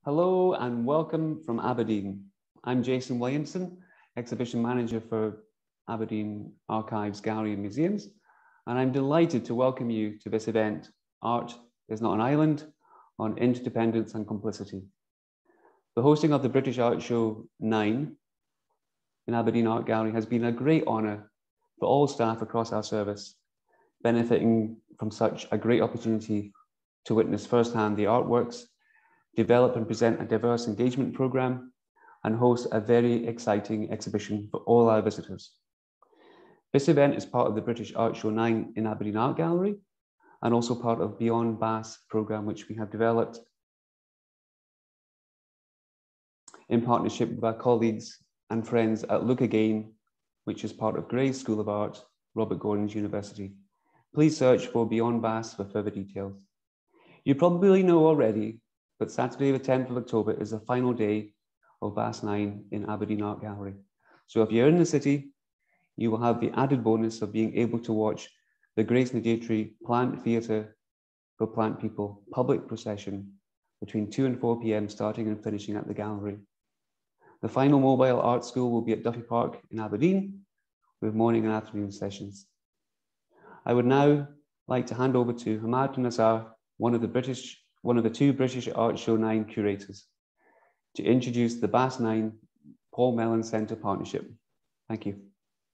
Hello and welcome from Aberdeen. I'm Jason Williamson, Exhibition Manager for Aberdeen Archives, Gallery and Museums, and I'm delighted to welcome you to this event, Art is Not an Island, on Interdependence and Complicity. The hosting of the British Art Show 9 in Aberdeen Art Gallery has been a great honour for all staff across our service, benefiting from such a great opportunity to witness firsthand the artworks, develop and present a diverse engagement programme, and host a very exciting exhibition for all our visitors. This event is part of the British Art Show 9 in Aberdeen Art Gallery, and also part of Beyond Bass programme, which we have developed in partnership with our colleagues and friends at Look Again, which is part of Gray's School of Art, Robert Gordon's University. Please search for Beyond Bass for further details. You probably know already, but Saturday the 10th of October is the final day of Bass 9 in Aberdeen Art Gallery. So if you're in the city, you will have the added bonus of being able to watch the Grace Nugentri Plant Theatre for Plant People public procession between 2 and 4 p.m. starting and finishing at the gallery. The final mobile art school will be at Duffy Park in Aberdeen with morning and afternoon sessions. I would now like to hand over to Hammad Nasar, one of the two British Art Show 9 curators, to introduce the Bass 9 Paul Mellon Centre partnership. Thank you.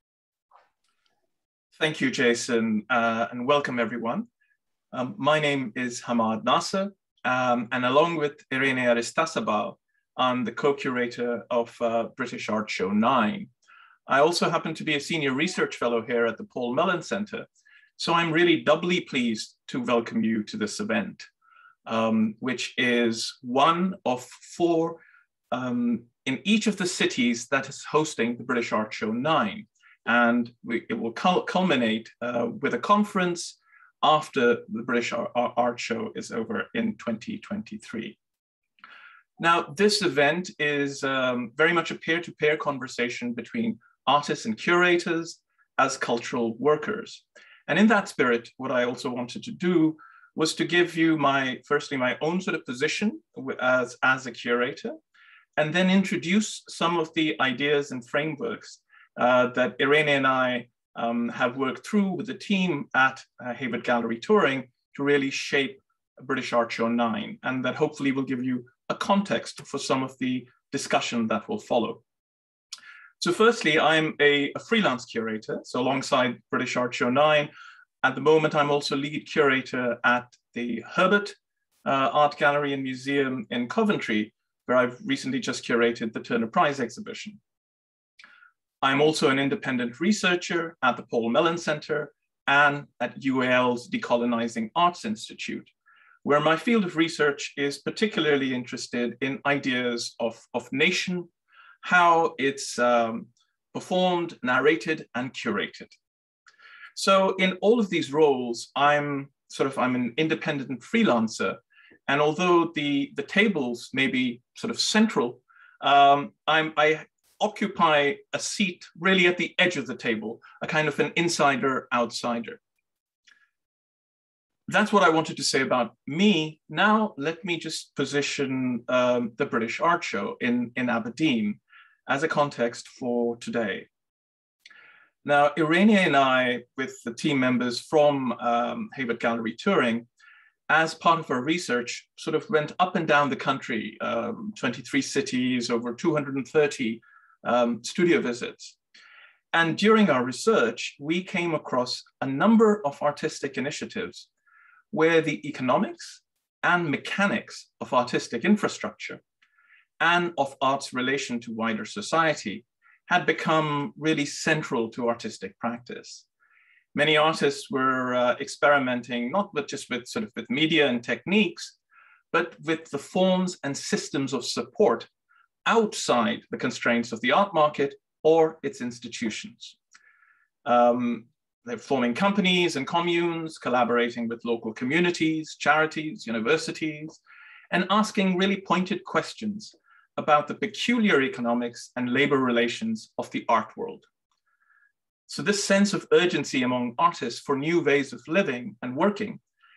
Thank you, Jason, and welcome everyone. My name is Hammad Nasar, and along with Irene Aristasabal, I'm the co-curator of British Art Show 9. I also happen to be a senior research fellow here at the Paul Mellon Centre, so I'm really doubly pleased to welcome you to this event. Which is one of 4 in each of the cities that is hosting the British Art Show 9. And it will culminate with a conference after the British Art Show is over in 2023. Now, this event is very much a peer-to-peer conversation between artists and curators as cultural workers. And in that spirit, what I also wanted to do was to give you firstly my own sort of position as a curator, and then introduce some of the ideas and frameworks that Irene and I have worked through with the team at Hayward Gallery Touring to really shape British Art Show 9, and that hopefully will give you a context for some of the discussion that will follow. So firstly, I'm a freelance curator, so alongside British Art Show 9, at the moment, I'm also lead curator at the Herbert Art Gallery and Museum in Coventry, where I've recently just curated the Turner Prize exhibition. I'm also an independent researcher at the Paul Mellon Centre and at UAL's Decolonizing Arts Institute, where my field of research is particularly interested in ideas of nation, how it's performed, narrated, and curated. So in all of these roles, I'm an independent freelancer. And although the tables may be sort of central, I occupy a seat really at the edge of the table, a kind of an insider-outsider. That's what I wanted to say about me. Now, let me just position the British Art Show in Aberdeen as a context for today. Now, Irene and I, with the team members from Hayward Gallery Touring, as part of our research, sort of went up and down the country, 23 cities, over 230 studio visits. And during our research, we came across a number of artistic initiatives where the economics and mechanics of artistic infrastructure and of art's relation to wider society had become really central to artistic practice. Many artists were experimenting not just with media and techniques, but with the forms and systems of support outside the constraints of the art market or its institutions. They're forming companies and communes, collaborating with local communities, charities, universities, and asking really pointed questions about the peculiar economics and labor relations of the art world. So this sense of urgency among artists for new ways of living and working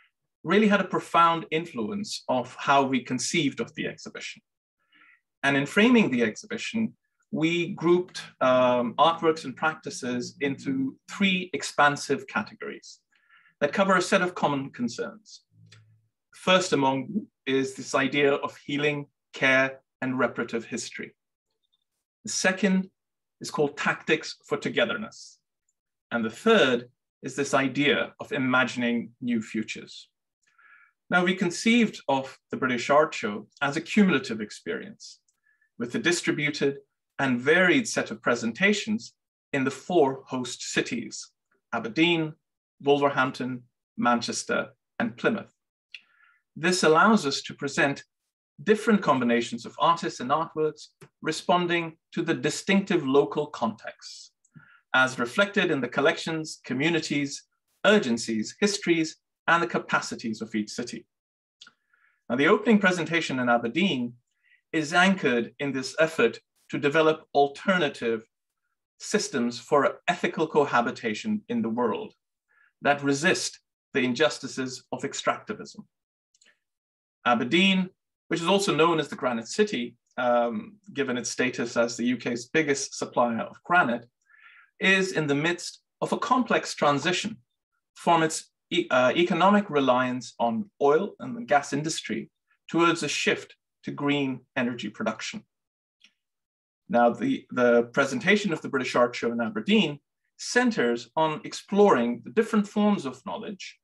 really had a profound influence of how we conceived of the exhibition. And in framing the exhibition, we grouped artworks and practices into 3 expansive categories that cover a set of common concerns. First among them is this idea of healing, care, and reparative history. The second is called tactics for togetherness. And the third is this idea of imagining new futures. Now, we conceived of the British Art Show as a cumulative experience with a distributed and varied set of presentations in the 4 host cities: Aberdeen, Wolverhampton, Manchester, and Plymouth. This allows us to present different combinations of artists and artworks responding to the distinctive local contexts, as reflected in the collections, communities, urgencies, histories, and the capacities of each city. Now, the opening presentation in Aberdeen is anchored in this effort to develop alternative systems for ethical cohabitation in the world that resist the injustices of extractivism. Aberdeen, which is also known as the Granite City, given its status as the UK's biggest supplier of granite, is in the midst of a complex transition from its economic reliance on oil and the gas industry towards a shift to green energy production. Now, the presentation of the British Art Show in Aberdeen centers on exploring the different forms of knowledge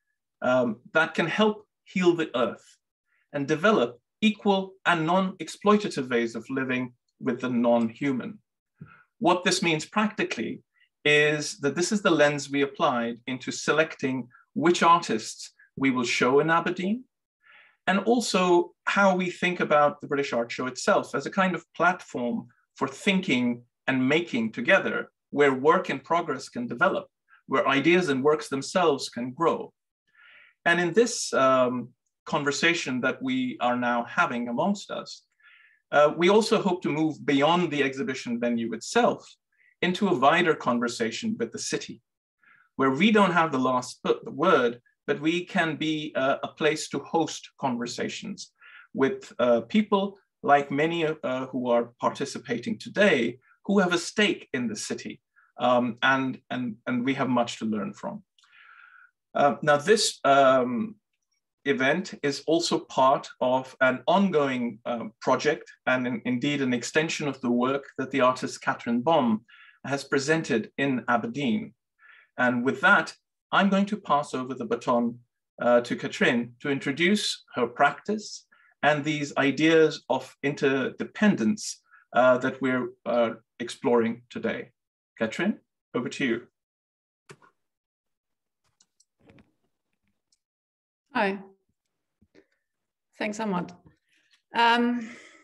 that can help heal the earth and develop equal and non-exploitative ways of living with the non-human. What this means practically is that this is the lens we applied into selecting which artists we will show in Aberdeen, and also how we think about the British Art Show itself as a kind of platform for thinking and making together, where work in progress can develop, where ideas and works themselves can grow. And in this conversation that we are now having amongst us, we also hope to move beyond the exhibition venue itself into a wider conversation with the city, where we don't have the last word, but we can be a place to host conversations with people like many who are participating today, who have a stake in the city, and we have much to learn from. Now, this event is also part of an ongoing project, and indeed an extension of the work that the artist Kathrin Böhm has presented in Aberdeen. And with that, I'm going to pass over the baton to Kathrin to introduce her practice and these ideas of interdependence that we're exploring today. Kathrin, over to you. Hi. Thanks, Hammad. I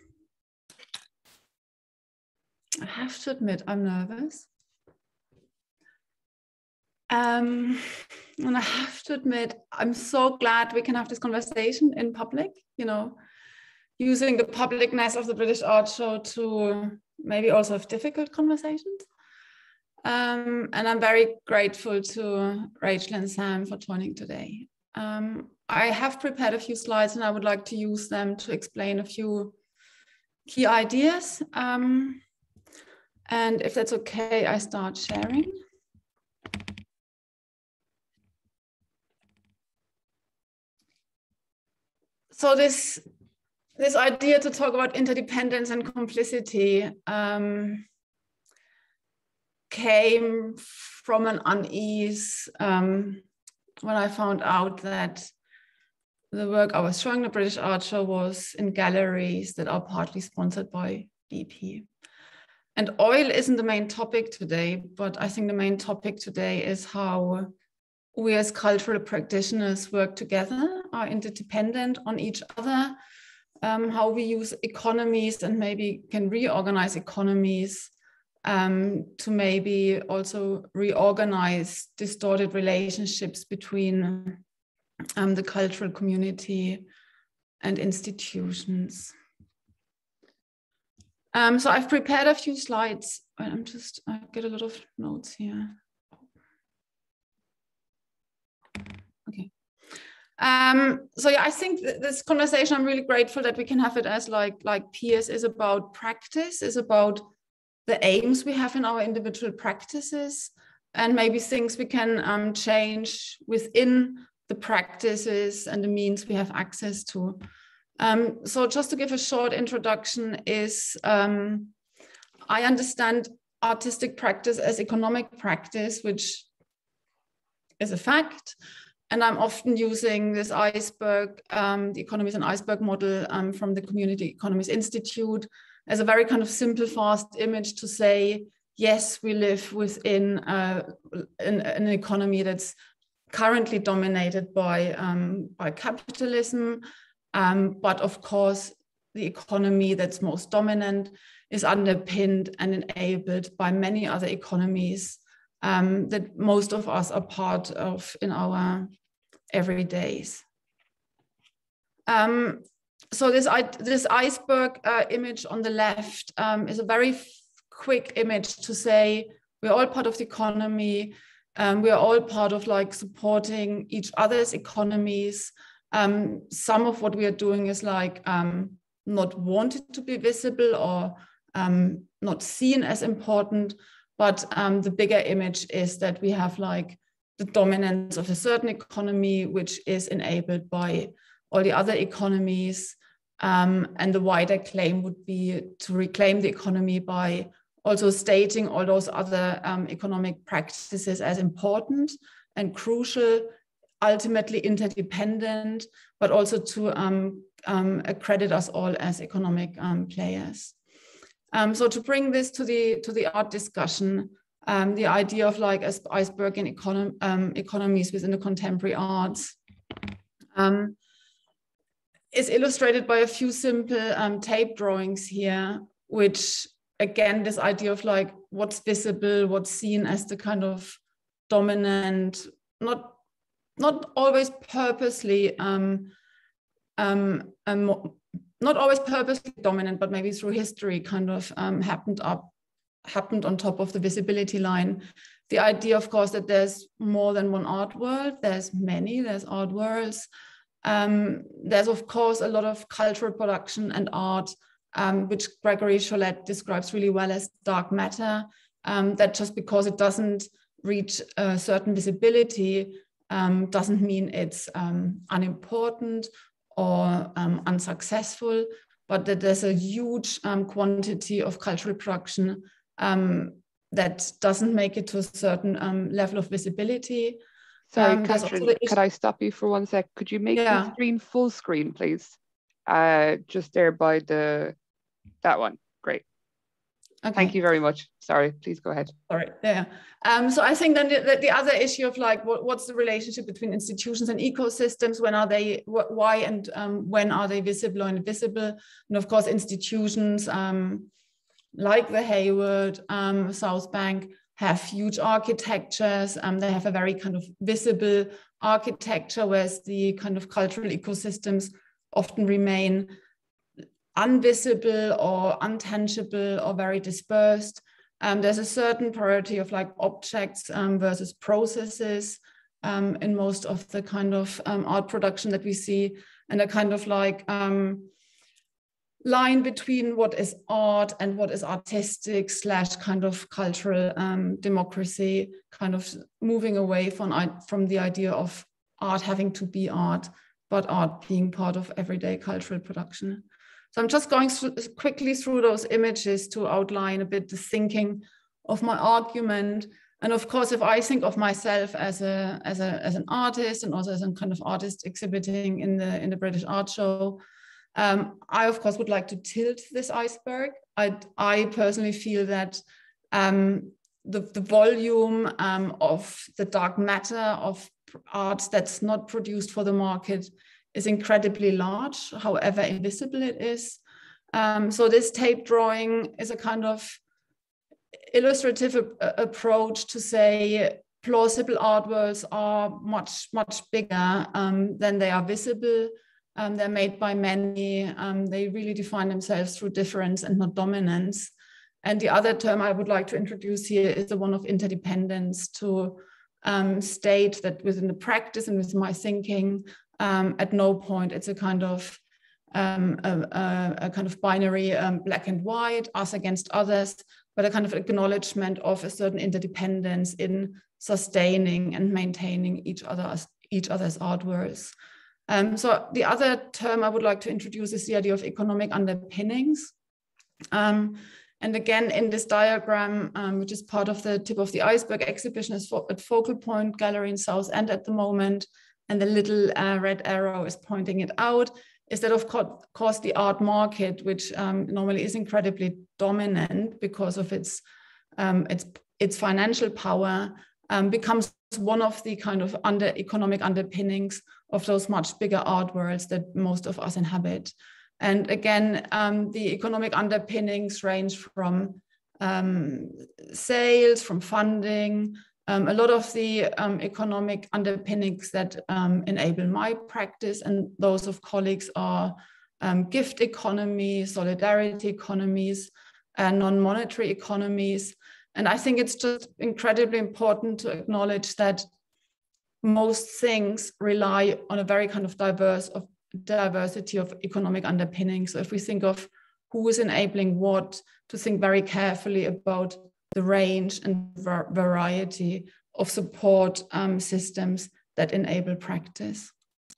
have to admit, I'm nervous. And I have to admit, I'm so glad we can have this conversation in public, you know, using the publicness of the British Art Show to maybe also have difficult conversations. And I'm very grateful to Rachel and Sam for joining today. I have prepared a few slides and I would like to use them to explain a few key ideas. And if that's okay, I start sharing. So this idea to talk about interdependence and complicity came from an unease when I found out that the work I was showing the British Art Show was in galleries that are partly sponsored by BP. And oil isn't the main topic today, but I think the main topic today is how we as cultural practitioners work together, are interdependent on each other, how we use economies and maybe can reorganize economies to maybe also reorganize distorted relationships between the cultural community and institutions. So I've prepared a few slides. I get a lot of notes here. Okay. So yeah, I think this conversation, I'm really grateful that we can have it as like peers, is about practice, is about the aims we have in our individual practices, and maybe things we can change within the practices and the means we have access to. So just to give a short introduction is, I understand artistic practice as economic practice, which is a fact. And I'm often using this iceberg, the economies and iceberg model from the Community Economies Institute, as a very kind of simple, fast image to say, yes, we live within an economy that's currently dominated by capitalism. But of course, the economy that's most dominant is underpinned and enabled by many other economies that most of us are part of in our everydays. So this iceberg image on the left is a very quick image to say we're all part of the economy. We are all part of like supporting each other's economies. Some of what we are doing is like not wanted to be visible or not seen as important, but the bigger image is that we have like the dominance of a certain economy, which is enabled by all the other economies. And the wider claim would be to reclaim the economy by also stating all those other economic practices as important and crucial, ultimately interdependent, but also to accredit us all as economic players. So to bring this to the art discussion, the idea of like iceberg in economies within the contemporary arts is illustrated by a few simple tape drawings here, which again, this idea of like what's visible, what's seen as the kind of dominant, not always purposely, not always purposely dominant, but maybe through history kind of happened on top of the visibility line. The idea, of course, that there's more than one art world. There's art worlds. There's, of course, a lot of cultural production and art, which Gregory Chollet describes really well as dark matter, that just because it doesn't reach a certain visibility doesn't mean it's unimportant or unsuccessful, but that there's a huge quantity of cultural production that doesn't make it to a certain level of visibility. Sorry, Kathrin, could I stop you for 1 sec? Could you make the screen full screen, please? Just there by that one. Great. Okay. Thank you very much. Sorry, please go ahead. Sorry, yeah. So I think then the other issue of like, what's the relationship between institutions and ecosystems? When are they, why and when are they visible or invisible? And of course, institutions like the Hayward, South Bank have huge architectures. They have a very kind of visible architecture, whereas the kind of cultural ecosystems often remain invisible or untangible or very dispersed. There's a certain priority of like objects versus processes in most of the kind of art production that we see, and a kind of like line between what is art and what is artistic / kind of cultural democracy, kind of moving away from the idea of art having to be art, but art being part of everyday cultural production. So I'm just going quickly through those images to outline a bit the thinking of my argument. And of course, if I think of myself as an artist and also as a kind of artist exhibiting in the British Art Show, I of course would like to tilt this iceberg. I personally feel that the volume of the dark matter of art that's not produced for the market is incredibly large, however invisible it is. So this tape drawing is a kind of illustrative approach to say plausible art worlds are much, much bigger than they are visible. They're made by many. They really define themselves through difference and not dominance. And the other term I would like to introduce here is the one of interdependence, to state that within the practice and with my thinking, At no point it's a kind of binary black and white, us against others, but a kind of acknowledgement of a certain interdependence in sustaining and maintaining each other's artworks. So the other term I would like to introduce is the idea of economic underpinnings. And again, in this diagram, which is part of the Tip of the Iceberg exhibition, is at Focal Point Gallery in Southend at the moment, and the little red arrow is pointing it out, is that of course the art market, which normally is incredibly dominant because of its financial power, becomes one of the kind of economic underpinnings of those much bigger art worlds that most of us inhabit. And again, the economic underpinnings range from sales, from funding. A lot of the economic underpinnings that enable my practice and those of colleagues are gift economies, solidarity economies, and non-monetary economies. And I think it's just incredibly important to acknowledge that most things rely on a very kind of diversity of economic underpinnings. So if we think of who is enabling what, to think very carefully about the range and variety of support systems that enable practice.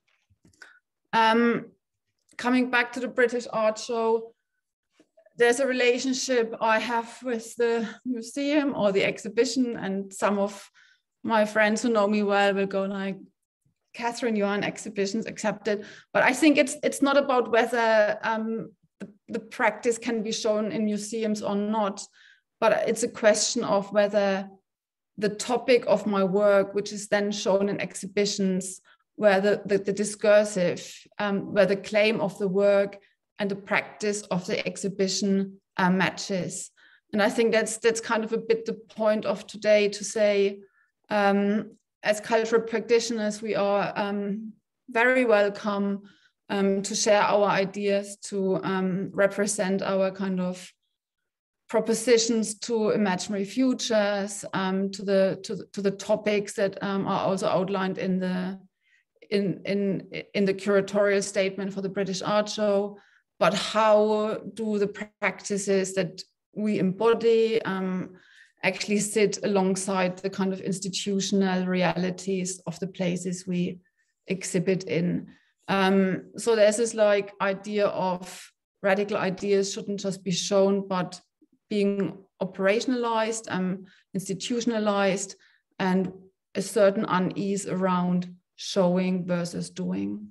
Coming back to the British Art Show, there's a relationship I have with the museum or the exhibition, and some of my friends who know me well will go like, Kathrin, you are in exhibitions, accepted. But I think it's not about whether the practice can be shown in museums or not, but it's a question of whether the topic of my work, which is then shown in exhibitions, where the discursive, where the claim of the work and the practice of the exhibition matches. And I think that's kind of a bit the point of today, to say, as cultural practitioners, we are very welcome to share our ideas, to represent our kind of propositions to imaginary futures, to the topics that are also outlined in the curatorial statement for the British Art Show. But how do the practices that we embody actually sit alongside the kind of institutional realities of the places we exhibit in? So there's this like idea of radical ideas shouldn't just be shown, but being operationalized, institutionalized, and a certain unease around showing versus doing.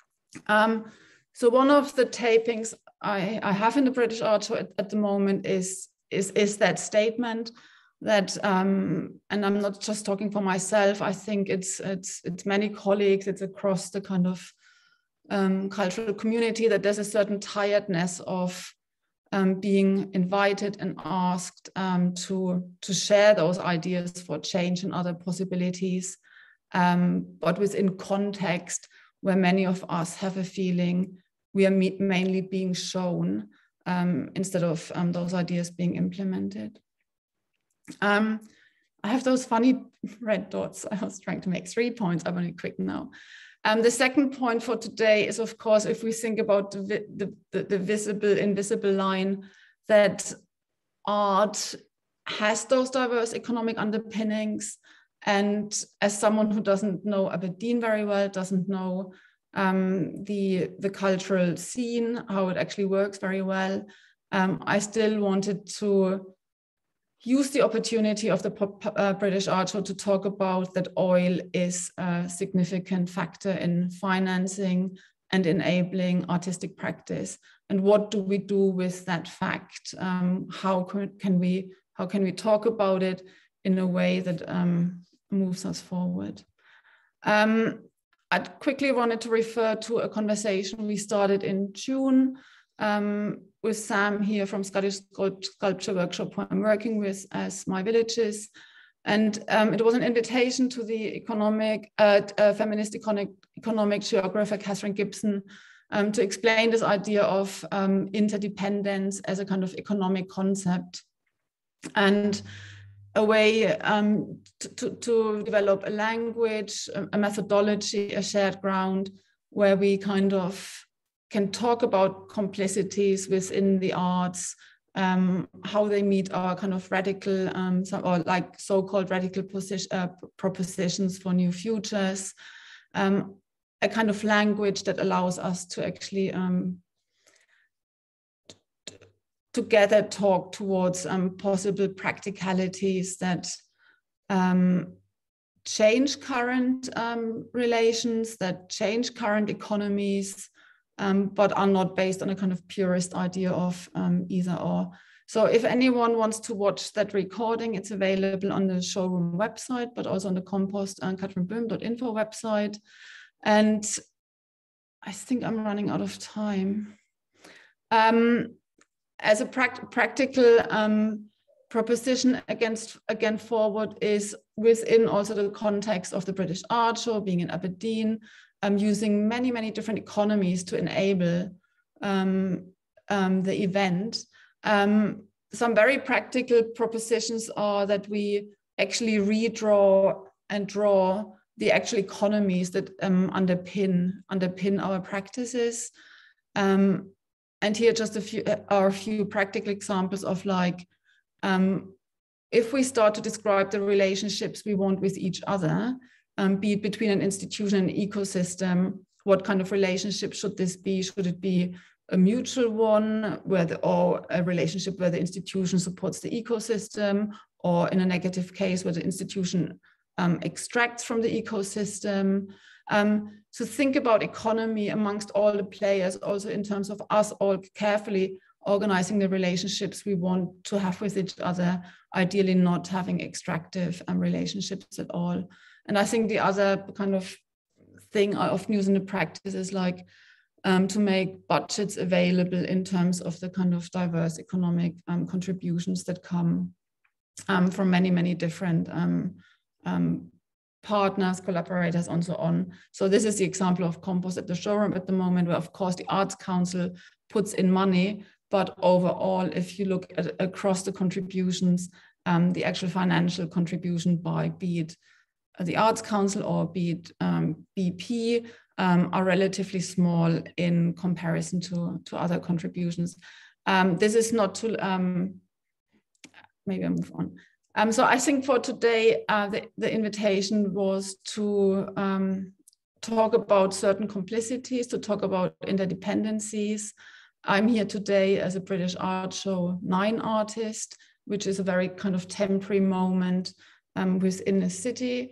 So one of the tapings I have in the British Art Show at the moment is that statement that, and I'm not just talking for myself, I think it's many colleagues, it's across the kind of cultural community, that there's a certain tiredness of being invited and asked to share those ideas for change and other possibilities, but within context where many of us have a feeling we are mainly being shown instead of those ideas being implemented. I have those funny red dots. I was trying to make 3 points. I'm only quick now. The second point for today is, of course, if we think about the visible, invisible line, that art has those diverse economic underpinnings. And as someone who doesn't know Aberdeen very well, doesn't know the cultural scene, how it actually works very well, I still wanted to use the opportunity of the British Art Show to talk about that oil is a significant factor in financing and enabling artistic practice. And what do we do with that fact? How can we talk about it in a way that moves us forward? I quickly wanted to refer to a conversation we started in June with Sam here from Scottish Sculpture Workshop, who I'm working with as My Villages. And it was an invitation to the feminist economic geographer Catherine Gibson to explain this idea of interdependence as a kind of economic concept, and a way to develop a language, a methodology, a shared ground where we kind of can talk about complicities within the arts, how they meet our kind of radical or like so-called radical propositions for new futures, a kind of language that allows us to actually together talk towards possible practicalities that change current relations, that change current economies, but are not based on a kind of purist idea of either or. So if anyone wants to watch that recording, it's available on the showroom website, but also on the Compost and kathrinböhm.info website. And I think I'm running out of time. As a practical proposition again forward is within also the context of the British Art Show, being in Aberdeen, using many different economies to enable the event. Some very practical propositions are that we actually redraw and draw the actual economies that underpin our practices. And here just a few practical examples of like, if we start to describe the relationships we want with each other, be it between an institution and an ecosystem, what kind of relationship should this be? Should it be a mutual one, or a relationship where the institution supports the ecosystem, or in a negative case where the institution extracts from the ecosystem? So think about economy amongst all the players, also in terms of us all carefully organizing the relationships we want to have with each other, ideally not having extractive relationships at all. And I think the other kind of thing I often use in the practice is like to make budgets available in terms of the kind of diverse economic contributions that come from many different partners, collaborators, and so on. So this is the example of Compost at the showroom at the moment, where of course the Arts Council puts in money, but overall, if you look at across the contributions, the actual financial contribution by be it the Arts Council or be it BP are relatively small in comparison to other contributions. This is not to, maybe I move on. So I think for today, the invitation was to talk about certain complicities, to talk about interdependencies. I'm here today as a British Art Show 9 artist, which is a very kind of temporary moment within a city.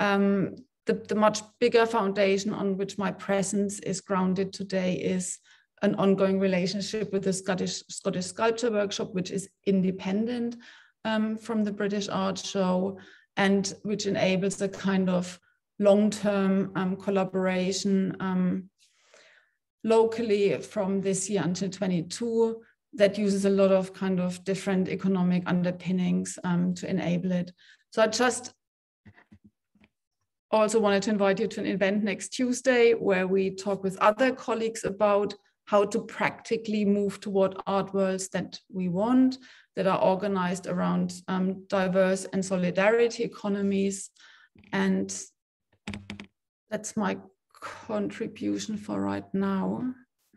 The much bigger foundation on which my presence is grounded today is an ongoing relationship with the Scottish Sculpture Workshop, which is independent from the British Art Show, and which enables a kind of long-term collaboration locally from this year until 22 that uses a lot of kind of different economic underpinnings to enable it. So I just also wanted to invite you to an event next Tuesday where we talk with other colleagues about how to practically move toward art worlds that we want, that are organized around diverse and solidarity economies. And that's my contribution for right now.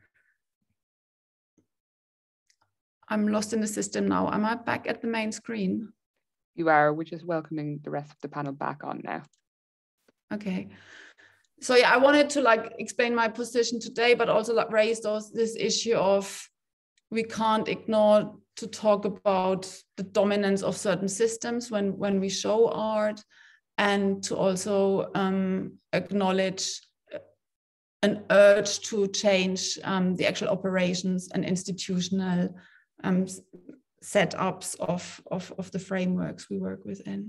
I'm lost in the system now. Am I back at the main screen? You are. We're just welcoming the rest of the panel back on now. Okay. So yeah, I wanted to like explain my position today, but also like raise this issue of we can't ignore to talk about the dominance of certain systems when we show art, and to also acknowledge an urge to change the actual operations and institutional setups of the frameworks we work within.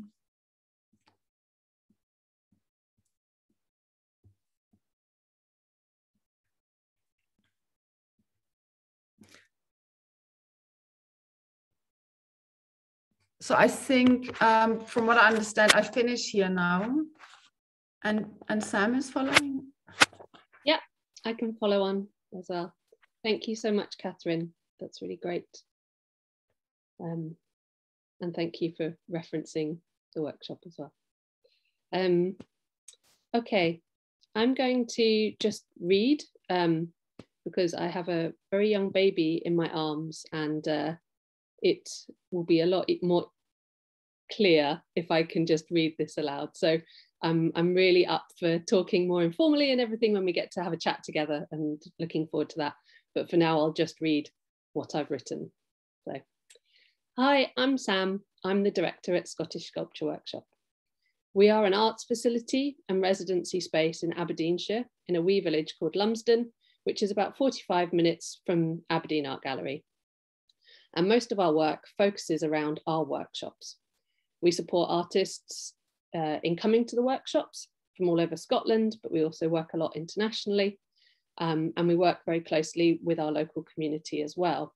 So I think from what I understand, I finish here now, and Sam is following. Yeah, I can follow on as well. Thank you so much, Kathrin. That's really great. And thank you for referencing the workshop as well. Okay, I'm going to just read because I have a very young baby in my arms, and it will be a lot more clear if I can just read this aloud. So I'm really up for talking more informally and everything when we get to have a chat together, and looking forward to that. But for now, I'll just read what I've written. So, hi, I'm Sam. I'm the director at Scottish Sculpture Workshop. We are an arts facility and residency space in Aberdeenshire in a wee village called Lumsden, which is about 45 minutes from Aberdeen Art Gallery. And most of our work focuses around our workshops. We support artists in coming to the workshops from all over Scotland, but we also work a lot internationally. And we work very closely with our local community as well.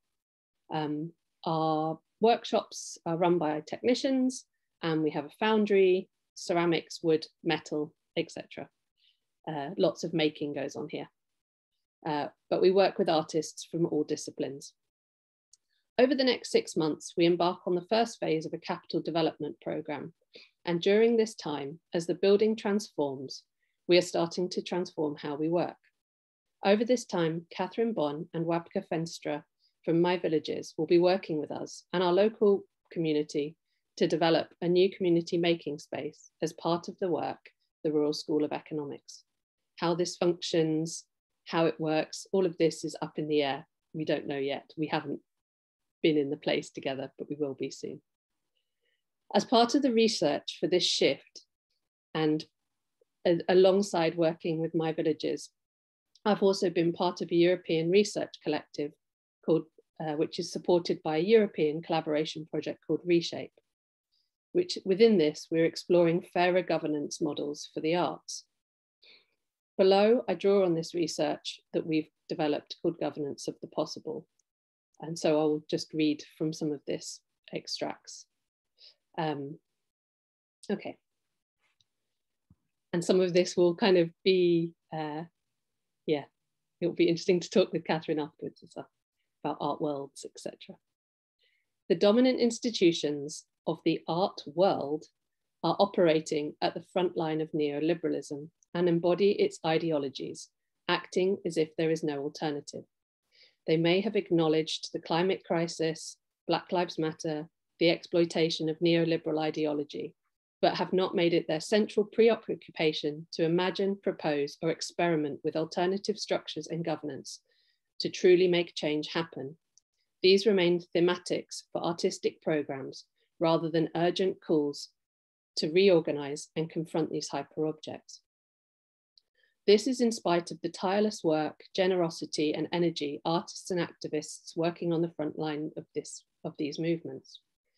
Our workshops are run by technicians, and we have a foundry, ceramics, wood, metal, etc. Lots of making goes on here. But we work with artists from all disciplines. Over the next 6 months, we embark on the first phase of a capital development programme. And during this time, as the building transforms, we are starting to transform how we work. Over this time, Kathrin Böhm and Wabke Fenstra from My Villages will be working with us and our local community to develop a new community making space as part of the work, the Royal School of Economics. How this functions, how it works, all of this is up in the air. We don't know yet. We haven't been in the place together, but we will be soon. As part of the research for this shift, and alongside working with My Villages, I've also been part of a European research collective called, which is supported by a European collaboration project called Reshape, which within this, we're exploring fairer governance models for the arts. Below, I draw on this research that we've developed called Governance of the Possible. And so I'll just read from some of this extracts. Okay. And some of this will kind of be, yeah, it'll be interesting to talk with Kathrin afterwards and stuff about art worlds, etc. The dominant institutions of the art world are operating at the front line of neoliberalism and embody its ideologies, acting as if there is no alternative. They may have acknowledged the climate crisis, Black Lives Matter, the exploitation of neoliberal ideology, but have not made it their central preoccupation to imagine, propose, or experiment with alternative structures and governance to truly make change happen. These remain thematics for artistic programs rather than urgent calls to reorganize and confront these hyper-objects. This is in spite of the tireless work, generosity, and energy artists and activists working on the front line of these movements.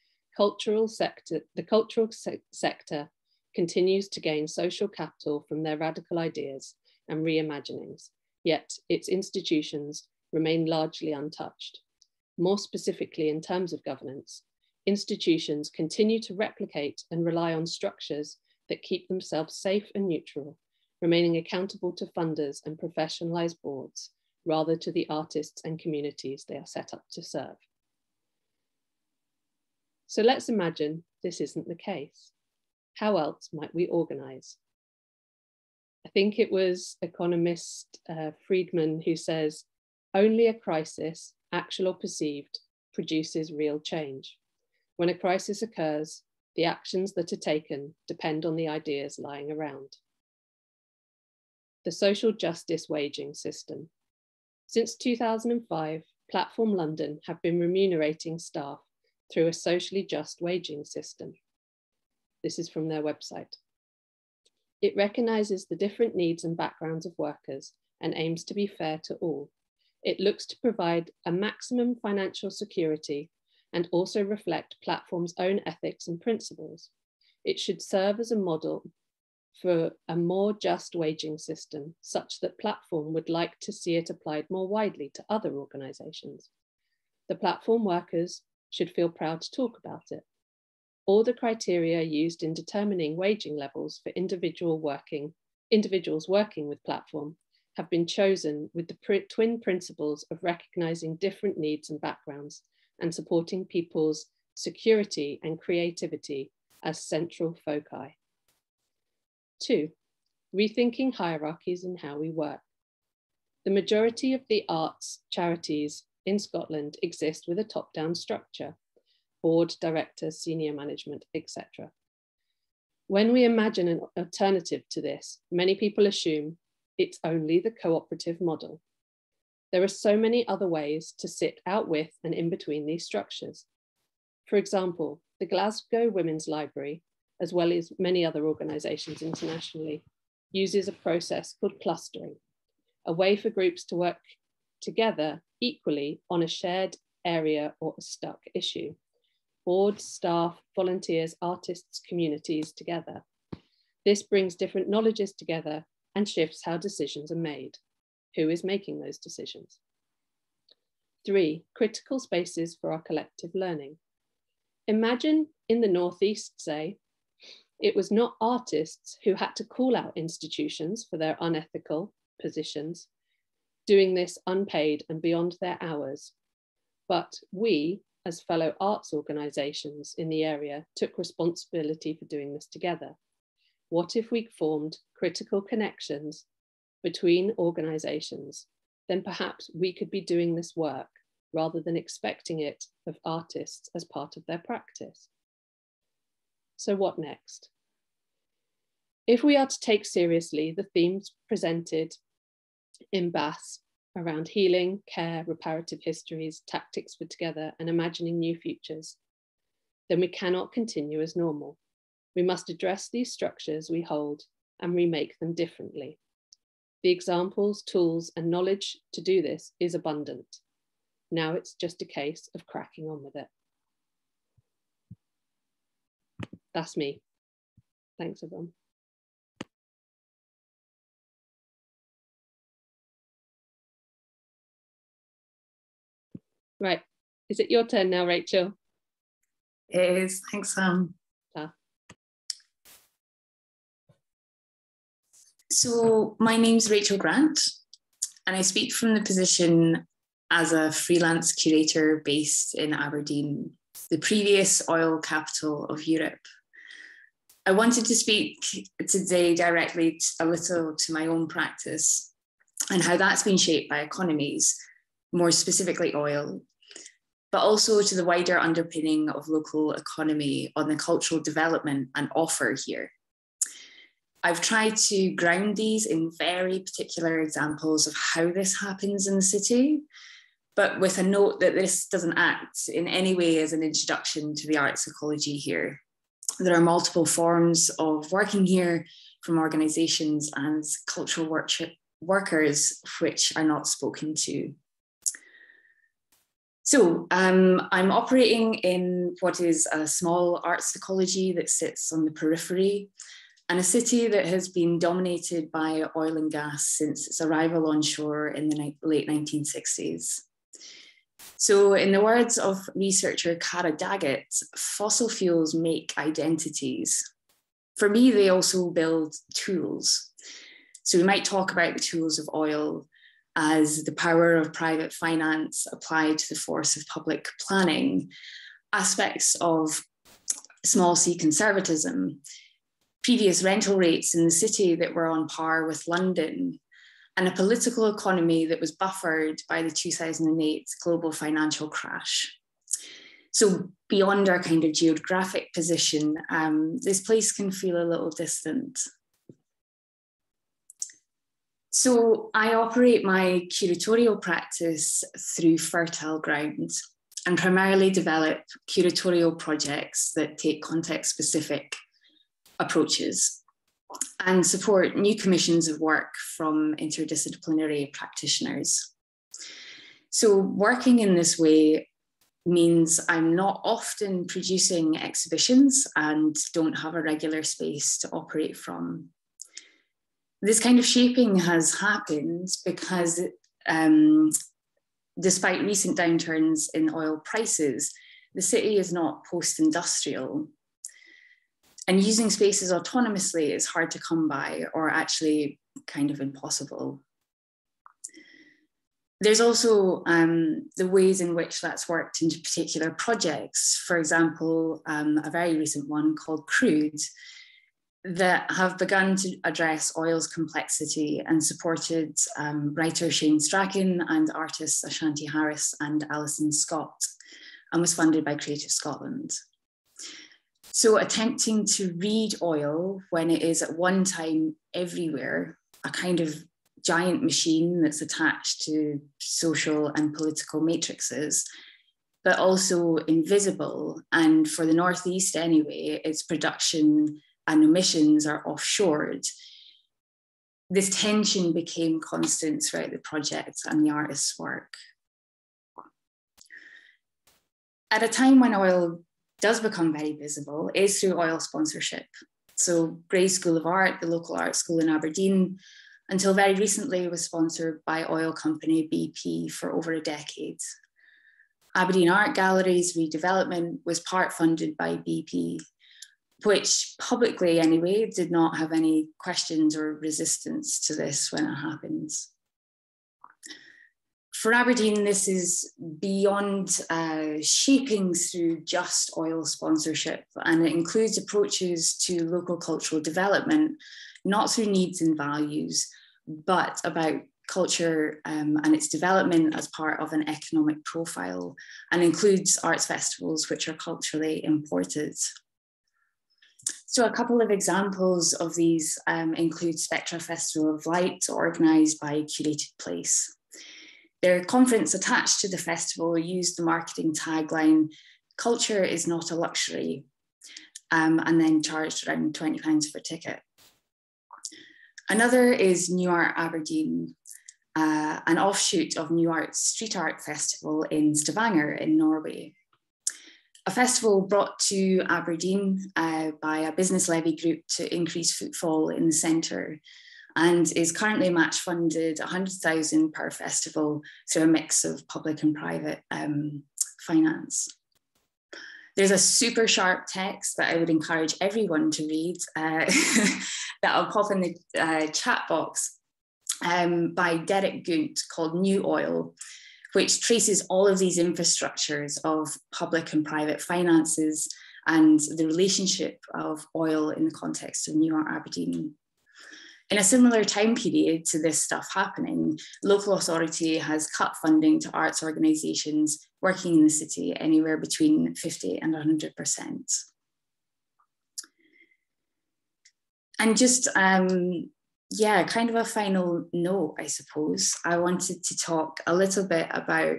The cultural sector continues to gain social capital from their radical ideas and reimaginings, yet its institutions remain largely untouched. More specifically, in terms of governance, institutions continue to replicate and rely on structures that keep themselves safe and neutral, remaining accountable to funders and professionalized boards, rather to the artists and communities they are set up to serve. So let's imagine this isn't the case. How else might we organize? I think it was economist Friedman who says, only a crisis, actual or perceived, produces real change. When a crisis occurs, the actions that are taken depend on the ideas lying around. The social justice waging system. Since 2005, Platform London have been remunerating staff through a socially just waging system. This is from their website. It recognises the different needs and backgrounds of workers and aims to be fair to all. It looks to provide a maximum financial security and also reflect Platform's own ethics and principles. It should serve as a model for a more just waging system, such that Platform would like to see it applied more widely to other organisations. The Platform workers should feel proud to talk about it. All the criteria used in determining waging levels for individuals working with Platform have been chosen with the twin principles of recognising different needs and backgrounds and supporting people's security and creativity as central foci. 2, rethinking hierarchies in how we work. The majority of the arts charities in Scotland exist with a top-down structure, board, directors, senior management, etc. When we imagine an alternative to this, many people assume it's only the cooperative model. There are so many other ways to sit out with and in between these structures. For example, the Glasgow Women's Library, as well as many other organisations internationally, uses a process called clustering, a way for groups to work together equally on a shared area or a stuck issue. Boards, staff, volunteers, artists, communities together. This brings different knowledges together and shifts how decisions are made. Who is making those decisions? 3, critical spaces for our collective learning. Imagine in the Northeast, say, it was not artists who had to call out institutions for their unethical positions, doing this unpaid and beyond their hours, but we, as fellow arts organisations in the area, took responsibility for doing this together. What if we formed critical connections between organisations? Then perhaps we could be doing this work rather than expecting it of artists as part of their practice. So what next? If we are to take seriously the themes presented in BAS around healing, care, reparative histories, tactics for together, and imagining new futures, then we cannot continue as normal. We must address these structures we hold and remake them differently. The examples, tools, and knowledge to do this is abundant. Now it's just a case of cracking on with it. That's me. Thanks, everyone. Right, is it your turn now, Rachel? It is, thanks, Sam. So my name's Rachel Grant, and I speak from the position as a freelance curator based in Aberdeen, the previous oil capital of Europe. I wanted to speak today directly a little to my own practice and how that's been shaped by economies, more specifically oil, but also to the wider underpinning of local economy on the cultural development and offer here. I've tried to ground these in very particular examples of how this happens in the city, but with a note that this doesn't act in any way as an introduction to the arts ecology here. There are multiple forms of working here from organisations and cultural workers which are not spoken to. So I'm operating in what is a small arts ecology that sits on the periphery, and a city that has been dominated by oil and gas since its arrival on shore in the late 1960s. So in the words of researcher Cara Daggett, fossil fuels make identities. For me, they also build tools. So we might talk about the tools of oil as the power of private finance applied to the force of public planning, aspects of small c conservatism, previous rental rates in the city that were on par with London, and a political economy that was buffered by the 2008 global financial crash. So beyond our kind of geographic position, this place can feel a little distant. So I operate my curatorial practice through Fertile Ground and primarily develop curatorial projects that take context-specific approaches and support new commissions of work from interdisciplinary practitioners. So working in this way means I'm not often producing exhibitions and don't have a regular space to operate from. This kind of shaping has happened because despite recent downturns in oil prices, the city is not post-industrial. And using spaces autonomously is hard to come by, or actually kind of impossible. There's also the ways in which that's worked into particular projects. For example, a very recent one called Crude, that have begun to address oil's complexity and supported writer Shane Strachan and artists Ashanti Harris and Alison Scott, and was funded by Creative Scotland. So attempting to read oil when it is at one time everywhere, a kind of giant machine that's attached to social and political matrices, but also invisible. And for the Northeast anyway, its production and emissions are offshored. This tension became constant throughout the project and the artist's work. At a time when oil does become very visible is through oil sponsorship. So Grey School of Art, the local art school in Aberdeen, until very recently was sponsored by oil company BP for over a decade. Aberdeen Art Gallery's redevelopment was part funded by BP, which publicly anyway did not have any questions or resistance to this when it happens. For Aberdeen, this is beyond shaping through just oil sponsorship, and it includes approaches to local cultural development, not through needs and values, but about culture and its development as part of an economic profile, and includes arts festivals which are culturally imported. So a couple of examples of these include Spectra Festival of Light, organised by Curated Place. Their conference attached to the festival used the marketing tagline, "Culture is not a luxury," and then charged around £20 for a ticket. Another is New Art Aberdeen, an offshoot of New Art's Street Art Festival in Stavanger in Norway. A festival brought to Aberdeen by a business levy group to increase footfall in the centre, and is currently match funded 100,000 per festival through a mix of public and private finance. There's a super sharp text that I would encourage everyone to read that I'll pop in the chat box by Derek Gunt called New Oil, which traces all of these infrastructures of public and private finances and the relationship of oil in the context of New Art Aberdeen. In a similar time period to this stuff happening, local authority has cut funding to arts organisations working in the city anywhere between 50 and 100%. And just, yeah, kind of a final note, I suppose. I wanted to talk a little bit about,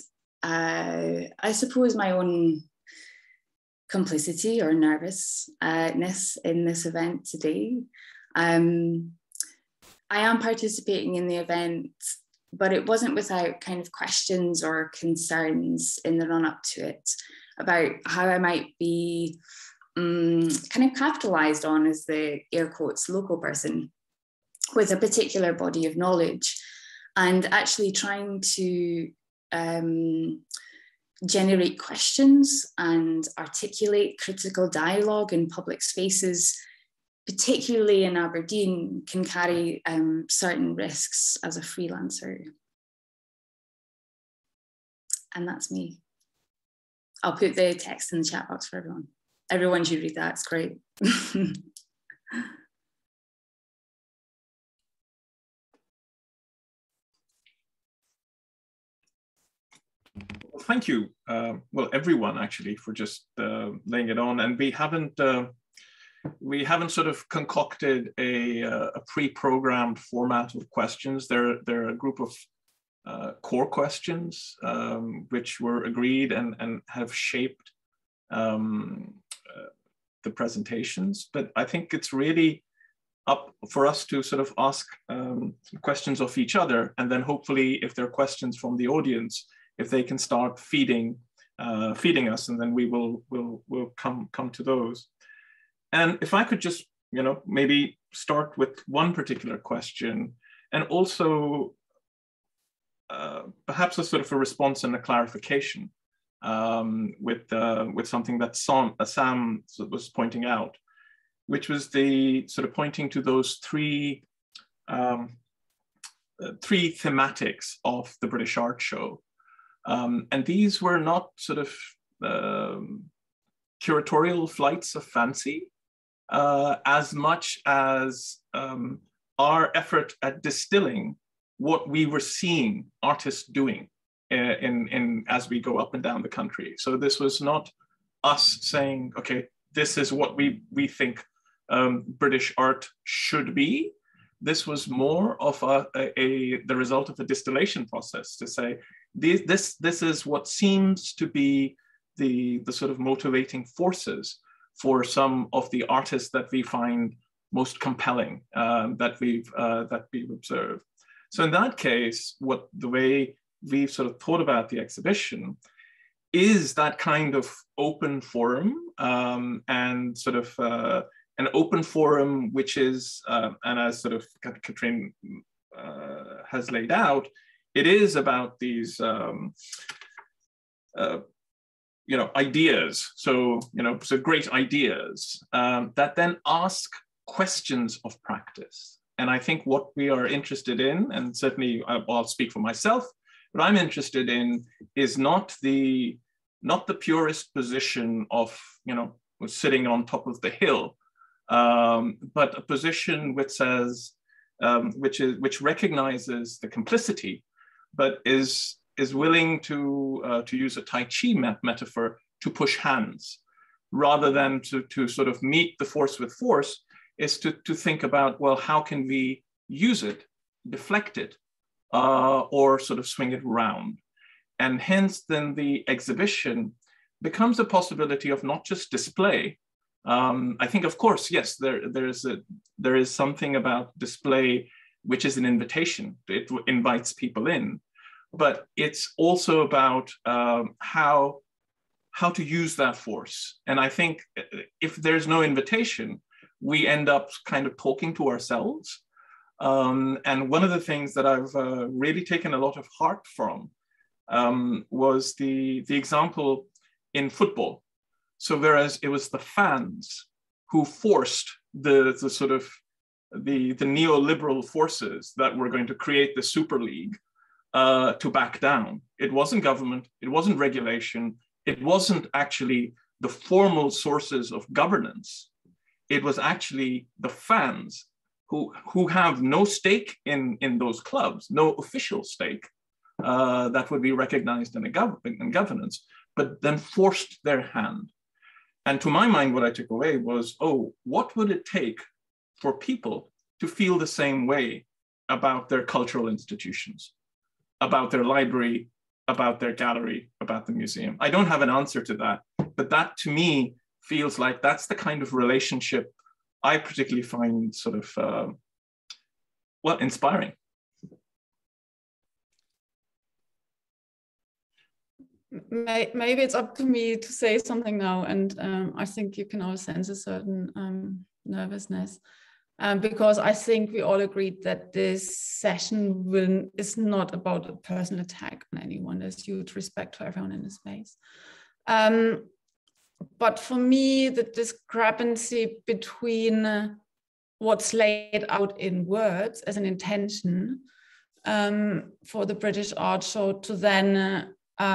I suppose, my own complicity or nervousness in this event today. I am participating in the event, but it wasn't without kind of questions or concerns in the run-up to it about how I might be kind of capitalised on as the air quotes local person with a particular body of knowledge, and actually trying to generate questions and articulate critical dialogue in public spaces, particularly in Aberdeen, can carry certain risks as a freelancer. And that's me. I'll put the text in the chat box for everyone. Everyone should read that, it's great. Well, thank you, well, everyone actually, for just laying it on. And we haven't sort of concocted a pre-programmed format of questions. There are a group of core questions which were agreed and have shaped the presentations. But I think it's really up for us to sort of ask questions of each other, and then hopefully, if there are questions from the audience, if they can start feeding us, and then we'll come to those. And if I could just, maybe start with one particular question, and also perhaps a sort of a response and a clarification with something that Sam was pointing out, which was the sort of pointing to those three thematics of the British Art Show. And these were not sort of curatorial flights of fancy. as much as our effort at distilling what we were seeing artists doing as we go up and down the country. So this was not us saying, okay, this is what we think British art should be. This was more of the result of a distillation process to say, this is what seems to be the sort of motivating forces for some of the artists that we find most compelling, that we've observed. So in that case, the way we've sort of thought about the exhibition is that kind of open forum, and sort of an open forum, which is, and as sort of Kathrin has laid out, it is about these, ideas. So, so great ideas that then ask questions of practice. And I think what we are interested in, and certainly I'll speak for myself, what I'm interested in is not the purist position of, sitting on top of the hill, but a position which says, which recognizes the complicity, but is willing to use a Tai Chi metaphor, to push hands, rather than to sort of meet the force with force, is to think about, well, how can we use it, deflect it, or sort of swing it around? And hence then the exhibition becomes a possibility of not just display. I think, of course, yes, there is something about display which is an invitation. It invites people in, but it's also about how to use that force. And I think if there's no invitation, we end up kind of talking to ourselves. And one of the things that I've really taken a lot of heart from was the example in football. So whereas it was the fans who forced the sort of the neoliberal forces that were going to create the Super League to back down. It wasn't government, it wasn't regulation, it wasn't actually the formal sources of governance. It was actually the fans who have no stake in those clubs, no official stake that would be recognized in governance, but then forced their hand. And to my mind, what I took away was, oh, what would it take for people to feel the same way about their cultural institutions, about their library, about their gallery, about the museum? I don't have an answer to that, but that to me feels like that's the kind of relationship I particularly find sort of, inspiring. Maybe it's up to me to say something now, and I think you can all sense a certain nervousness, because I think we all agreed that this session is not about a personal attack on anyone. There's huge respect for everyone in the space. But for me, the discrepancy between what's laid out in words as an intention for the British Art Show to then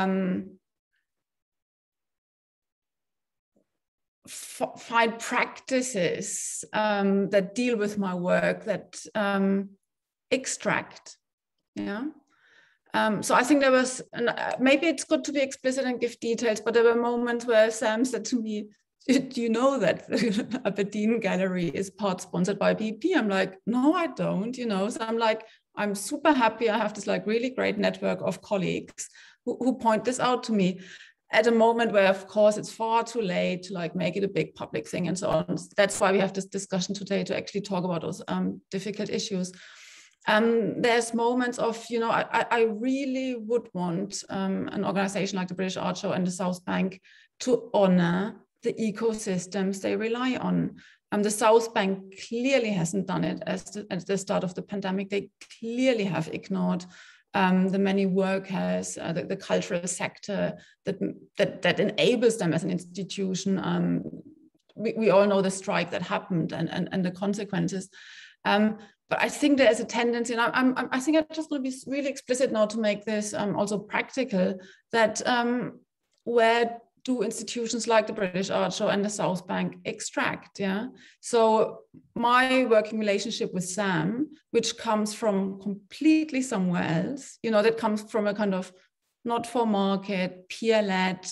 find practices that deal with my work, that extract, yeah. So I think there was, and maybe it's good to be explicit and give details, but there were moments where Sam said to me, do you know that the Aberdeen gallery is part sponsored by BP? I'm like, no, I don't, So I'm like, I'm super happy. I have this like really great network of colleagues who point this out to me at a moment where, of course, it's far too late to like make it a big public thing and so on. That's why we have this discussion today, to actually talk about those difficult issues. There's moments of, I really would want an organization like the British Art Show and the South Bank to honor the ecosystems they rely on. The South Bank clearly hasn't done it at the start of the pandemic. They clearly have ignored the many workers, the cultural sector that enables them as an institution. We all know the strike that happened and the consequences. But I think there is a tendency, and I think I just want to be really explicit now to make this also practical, that where do institutions like the British Art Show and the South Bank extract? Yeah. So my working relationship with Sam, which comes from completely somewhere else, you know, that comes from a kind of not-for-market, peer-led,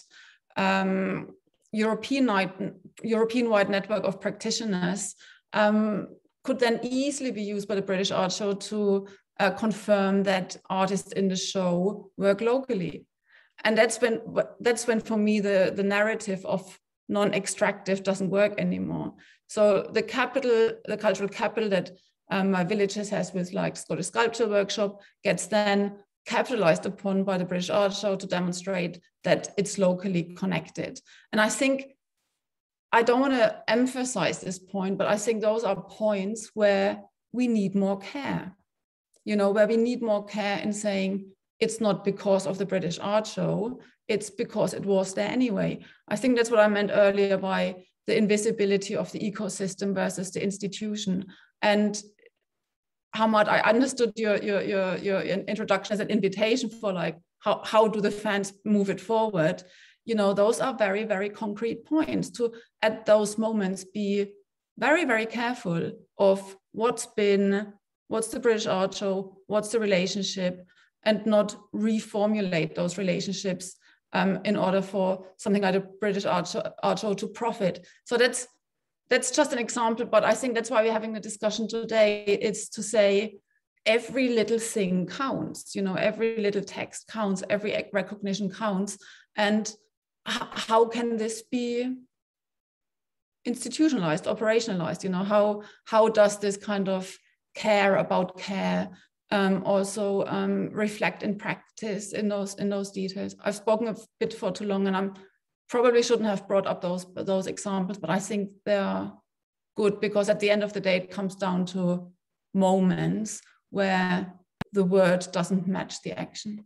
European-wide network of practitioners, could then easily be used by the British Art Show to confirm that artists in the show work locally. And that's when for me, the narrative of non-extractive doesn't work anymore. So the cultural capital that my Villages has with like Scottish Sculpture Workshop gets then capitalized upon by the British Art Show to demonstrate that it's locally connected. And I think, I don't want to emphasize this point, but I think those are points where we need more care, you know, where we need more care in saying it's not because of the British Art Show, it's because it was there anyway. I think that's what I meant earlier by the invisibility of the ecosystem versus the institution. And Hammad, I understood your introduction as an invitation for like, how do the fans move it forward? You know, those are very, very concrete points to, at those moments, be very, very careful of what's the British Art Show, what's the relationship, and not reformulate those relationships in order for something like the British Art Show to profit. So that's just an example, but I think that's why we're having the discussion today. It's to say every little thing counts, you know, every little text counts, every recognition counts. And how can this be institutionalized, operationalized? You know, how does this kind of care about care also reflect in practice in those details? I've spoken a bit for too long, and I probably shouldn't have brought up those examples, but I think they're good because at the end of the day, it comes down to moments where the word doesn't match the action.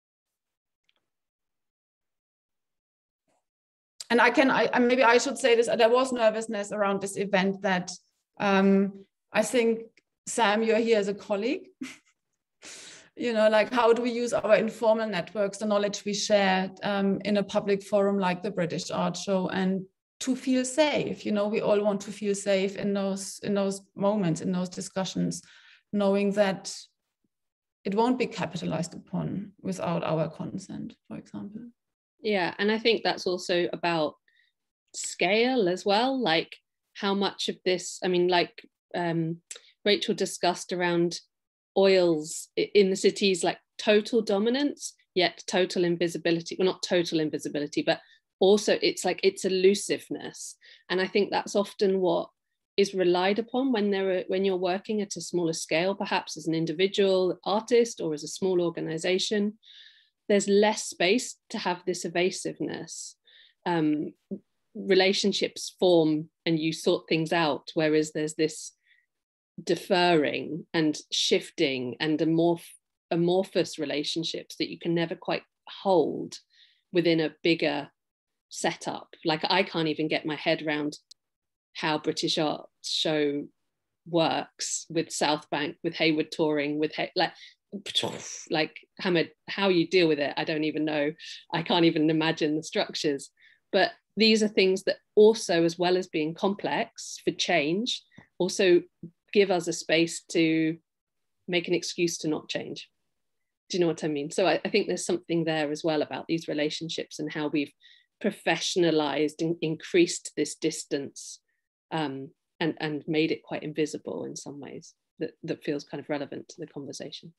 And maybe I should say this, there was nervousness around this event that I think, Sam, you're here as a colleague. You know, like, how do we use our informal networks, the knowledge we shared in a public forum like the British Art Show, and to feel safe? You know, we all want to feel safe in those moments, in those discussions, knowing that it won't be capitalized upon without our consent, for example. Yeah, and I think that's also about scale as well, like how much of this, I mean, like Rachel discussed around oils in the cities, like total dominance, yet total invisibility. Well, not total invisibility, but also it's like its elusiveness. And I think that's often what is relied upon when you're working at a smaller scale, perhaps as an individual artist or as a small organization. There's less space to have this evasiveness. Relationships form and you sort things out, whereas there's this deferring and shifting and amorphous relationships that you can never quite hold within a bigger setup. Like, I can't even get my head around how British Art Show works with South Bank, with Hayward touring, with like Hammad, how you deal with it, I don't even know. I can't even imagine the structures. But these are things that also, as well as being complex for change, also give us a space to make an excuse to not change. Do you know what I mean? So I think there's something there as well about these relationships and how we've professionalized and increased this distance and made it quite invisible in some ways that feels kind of relevant to the conversation.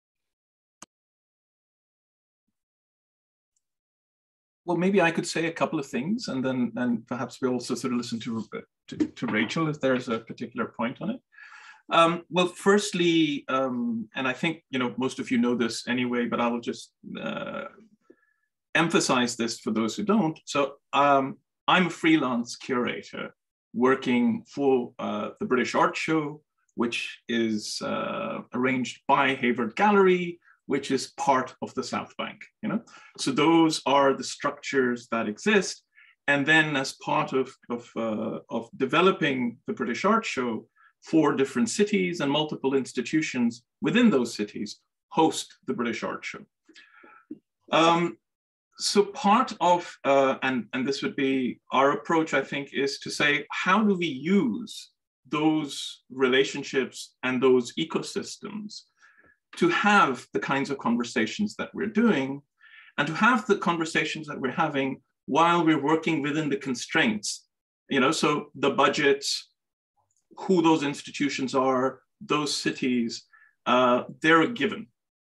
Well, maybe I could say a couple of things, and then perhaps we'll also sort of listen to Rachel if there's a particular point on it. Well, firstly, and I think, you know, most of you know this anyway, but I will just emphasize this for those who don't. So I'm a freelance curator working for the British Art Show, which is arranged by Hayward Gallery, which is part of the South Bank, you know? So those are the structures that exist. And then as part of developing the British Art Show, 4 different cities and multiple institutions within those cities host the British Art Show. So part of, and this would be our approach, I think, is to say, how do we use those relationships and those ecosystems to have the kinds of conversations that we're doing, and to have the conversations that we're having while we're working within the constraints, so the budgets, who those institutions are, those cities, they're a given.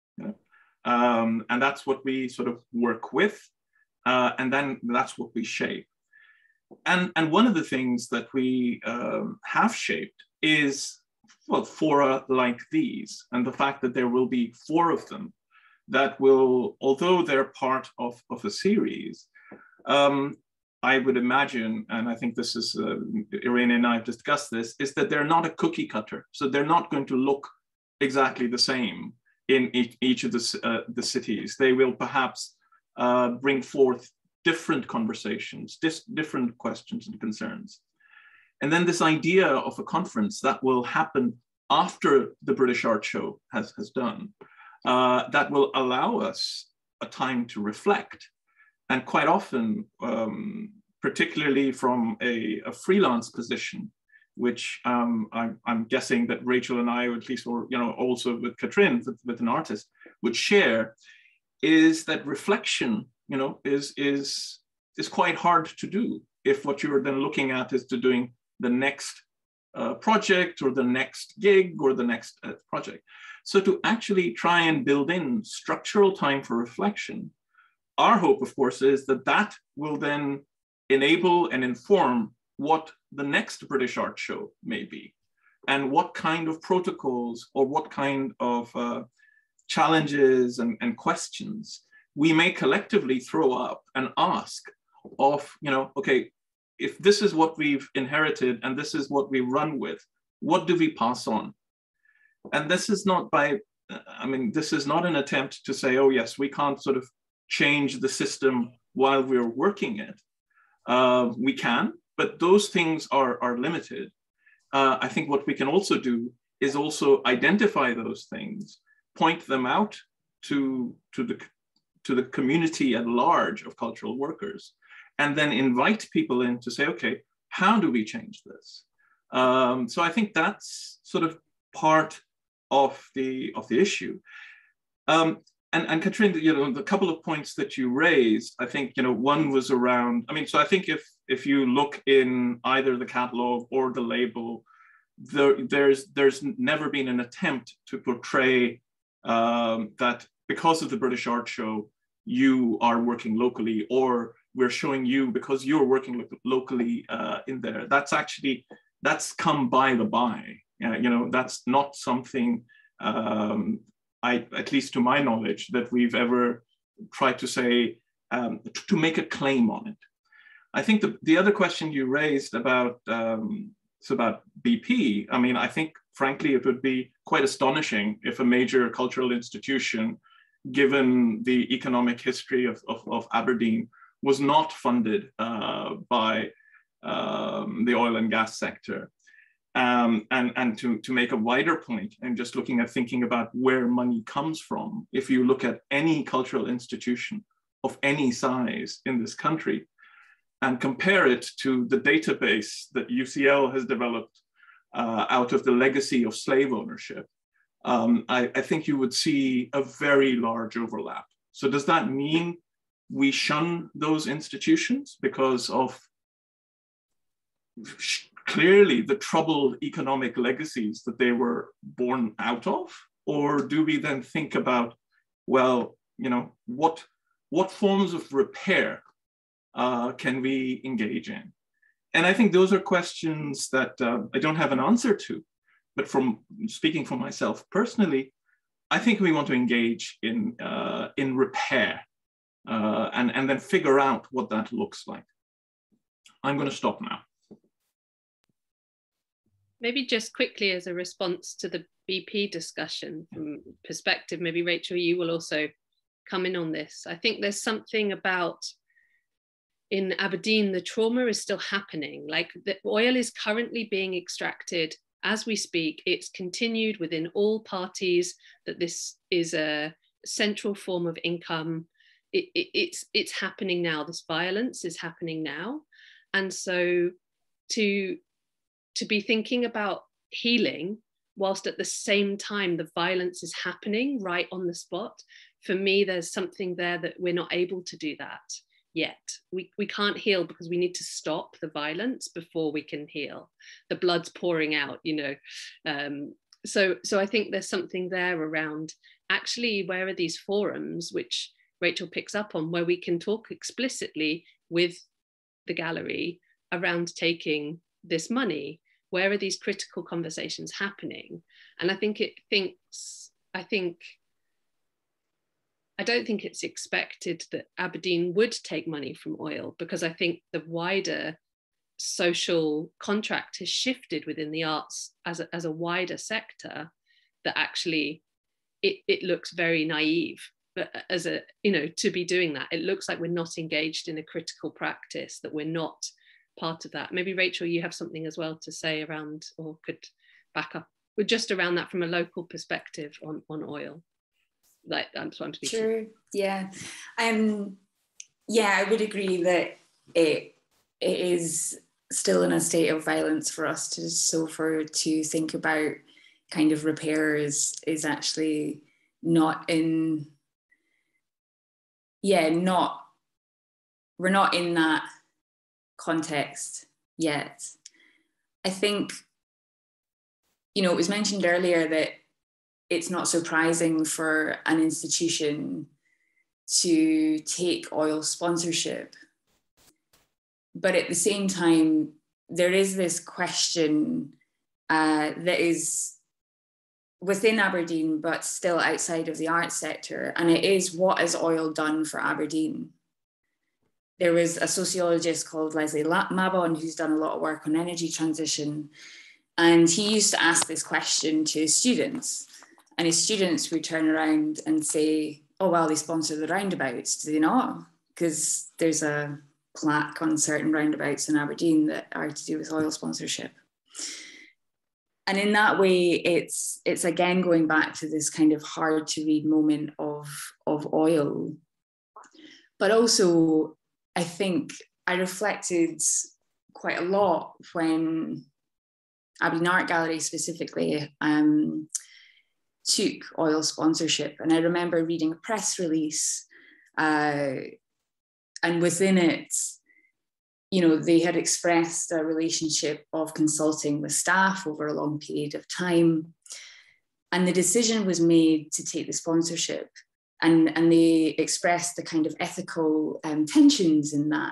And that's what we sort of work with, and then that's what we shape. And one of the things that we have shaped is, well, fora like these, and the fact that there will be 4 of them that will, although they're part of a series, I would imagine, and I think this is, Irene and I have discussed this, is that they're not a cookie cutter. So they're not going to look exactly the same in each of the cities. They will perhaps bring forth different conversations, different questions and concerns. And then this idea of a conference that will happen after the British Art Show has done, that will allow us a time to reflect. And quite often, particularly from a freelance position, which I'm guessing that Rachel and I, or at least, or also with Kathrin, with an artist, would share, is that reflection, is quite hard to do if what you're then looking at is to doing the next project or the next gig or the next project. So to actually try and build in structural time for reflection, our hope, of course, is that that will then enable and inform what the next British Art Show may be, and what kind of protocols or what kind of challenges and questions we may collectively throw up and ask of, okay, if this is what we've inherited and this is what we run with, what do we pass on? And this is not this is not an attempt to say, oh yes, we can't sort of change the system while we're working it. We can, but those things are limited. I think what we can also do is also identify those things, point them out to the community at large of cultural workers, and then invite people in to say, okay, how do we change this? So I think that's sort of part of the issue. And Kathrin, the couple of points that you raised, I think, one was around, so I think if you look in either the catalog or the label, there's never been an attempt to portray that because of the British Art Show, you are working locally, or we're showing you because you're working locally in there. That's come by the by. That's not something, at least to my knowledge, that we've ever tried to say, to make a claim on it. I think the other question you raised about BP, I think, frankly, it would be quite astonishing if a major cultural institution, given the economic history of Aberdeen, was not funded by the oil and gas sector. And to make a wider point, and just thinking about where money comes from, if you look at any cultural institution of any size in this country and compare it to the database that UCL has developed out of the legacy of slave ownership, I think you would see a very large overlap. So does that mean we shun those institutions because of clearly the troubled economic legacies that they were born out of? Or do we then think about, well, what forms of repair can we engage in? And I think those are questions that I don't have an answer to, but from speaking for myself personally, I think we want to engage in repair and then figure out what that looks like. I'm going to stop now. Maybe just quickly as a response to the BP discussion from perspective, maybe Rachel, you will also come in on this. I think there's something about, in Aberdeen, the trauma is still happening. Like, the oil is currently being extracted as we speak. It's continued within all parties that this is a central form of income. it's happening now. This violence is happening now. And so to be thinking about healing whilst at the same time the violence is happening right on the spot, for me, there's something there that we're not able to do that yet. We can't heal because we need to stop the violence before we can heal. The blood's pouring out, you know. So I think there's something there around, actually, where are these forums, which Rachel picks up on, where we can talk explicitly with the gallery around taking this money? Where are these critical conversations happening? And I don't think it's expected that Aberdeen would take money from oil, because I think the wider social contract has shifted within the arts as a wider sector, that actually it looks very naive, but as a, you know, to be doing that. It looks like we're not engaged in a critical practice, that we're not part of that. Maybe Rachel, you have something as well to say around, or could back up with just around that from a local perspective on oil. Like, I'm just wanting to be sure. Yeah. I would agree that it is still in a state of violence for us to think about kind of repair is actually not in, we're not in that context yet. I think, you know, it was mentioned earlier that it's not surprising for an institution to take oil sponsorship. But at the same time, there is this question that is within Aberdeen, but still outside of the arts sector. And it is, what has oil done for Aberdeen? There was a sociologist called Leslie Mabon who's done a lot of work on energy transition. And he used to ask this question to his students. And his students would turn around and say, oh, well, they sponsor the roundabouts, do they not? Because there's a plaque on certain roundabouts in Aberdeen that are to do with oil sponsorship. And in that way, it's again going back to this kind of hard to read moment of oil. But also, I think I reflected quite a lot when Aberdeen Art Gallery specifically took oil sponsorship. And I remember reading a press release, and within it, you know, they had expressed a relationship of consulting with staff over a long period of time. And the decision was made to take the sponsorship. And they expressed the kind of ethical tensions in that.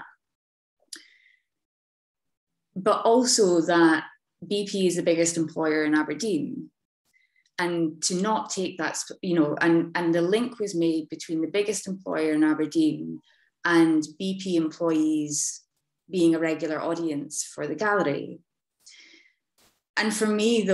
But also that BP is the biggest employer in Aberdeen. And to not take that, you know, and the link was made between the biggest employer in Aberdeen and BP employees being a regular audience for the gallery. And for me,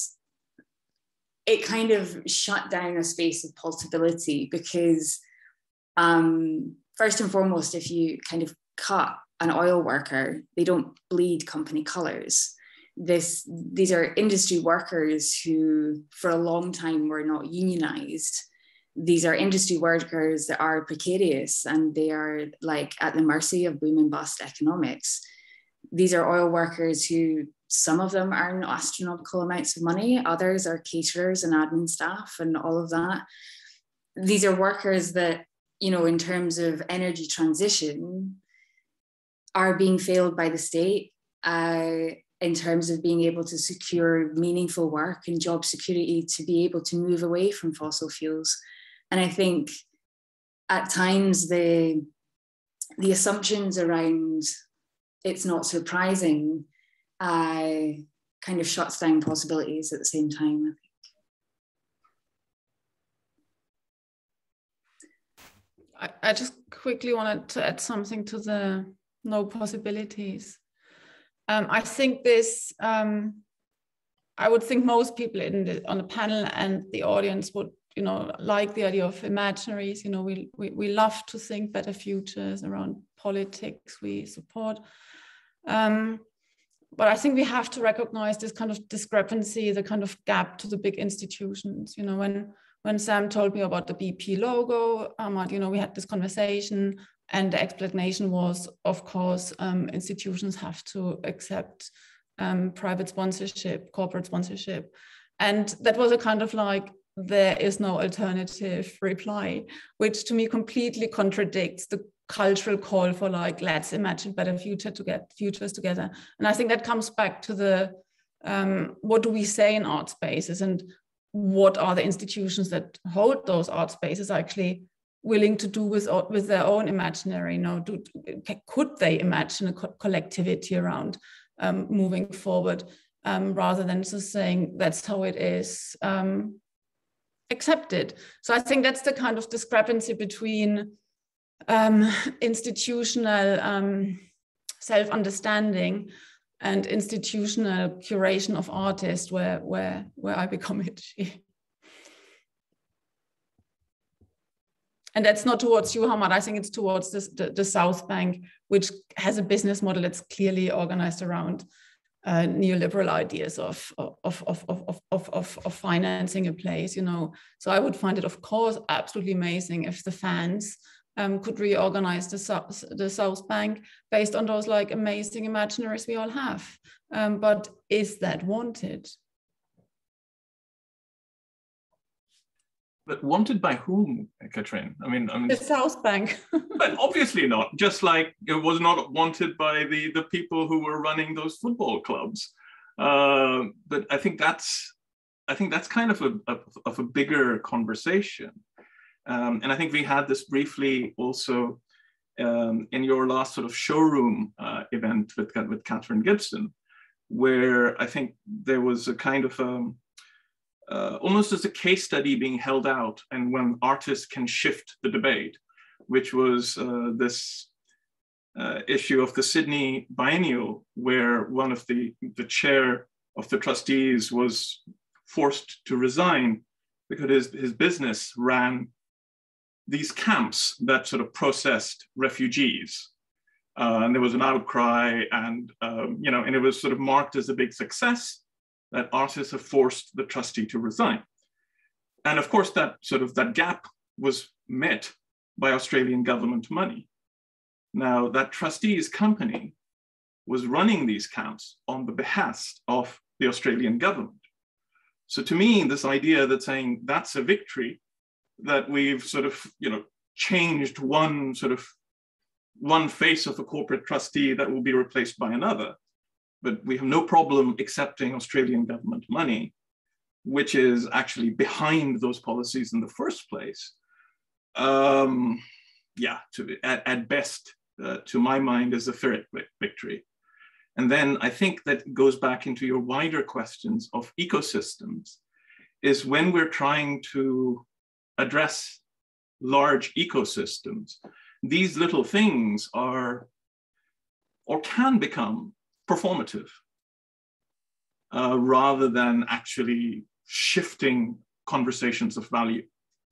it kind of shut down a space of possibility, because first and foremost, if you kind of cut an oil worker, they don't bleed company colours. These are industry workers who for a long time were not unionised. These are industry workers that are precarious, and they are like at the mercy of boom and bust economics. These are oil workers who, some of them earn astronomical amounts of money, others are caterers and admin staff and all of that. These are workers that, you know, in terms of energy transition, are being failed by the state in terms of being able to secure meaningful work and job security to be able to move away from fossil fuels. And I think at times the assumptions around it's not surprising kind of shuts down possibilities at the same time, I think. I just quickly wanted to add something to the no possibilities. I think this, I would think most people on the panel and the audience would, you know, like the idea of imaginaries. You know, we love to think better futures around politics we support. But I think we have to recognize this kind of discrepancy, the kind of gap to the big institutions. You know, when Sam told me about the BP logo, you know, we had this conversation, and the explanation was, of course, institutions have to accept private sponsorship, corporate sponsorship. And that was a kind of like, there is no alternative reply, which to me completely contradicts the cultural call for like, let's imagine better futures together. And I think that comes back to the, what do we say in art spaces, and what are the institutions that hold those art spaces actually willing to do with their own imaginary? You know, could they imagine a collectivity around moving forward, rather than just saying that's how it is accepted? So I think that's the kind of discrepancy between institutional self-understanding and institutional curation of artists, where I become itchy. And that's not towards you, Hammad. I think it's towards the South Bank, which has a business model that's clearly organized around neoliberal ideas of financing a place, you know. So I would find it, of course, absolutely amazing if the fans could reorganize the South Bank based on those like amazing imaginaries we all have. But is that wanted? But wanted by whom, Kathrin? I mean, the South Bank. But obviously not. Just like it was not wanted by the people who were running those football clubs. But I think that's kind of a bigger conversation. And I think we had this briefly also in your last sort of showroom event with Catherine Gibson, where I think there was a kind of almost as a case study being held out, and when artists can shift the debate, which was this issue of the Sydney Biennial, where one of the chair of the trustees was forced to resign because his business ran these camps that sort of processed refugees. And there was an outcry, and you know, and it was sort of marked as a big success that artists have forced the trustee to resign. And of course, that gap was met by Australian government money. Now, that trustee's company was running these camps on the behest of the Australian government. So to me, this idea that saying that's a victory, that we've sort of, you know, changed one face of a corporate trustee that will be replaced by another, but we have no problem accepting Australian government money, which is actually behind those policies in the first place. Yeah, at best, to my mind, is a Pyrrhic victory. And then I think that goes back into your wider questions of ecosystems, is when we're trying to address large ecosystems, these little things are, or can become, performative, rather than actually shifting conversations of value.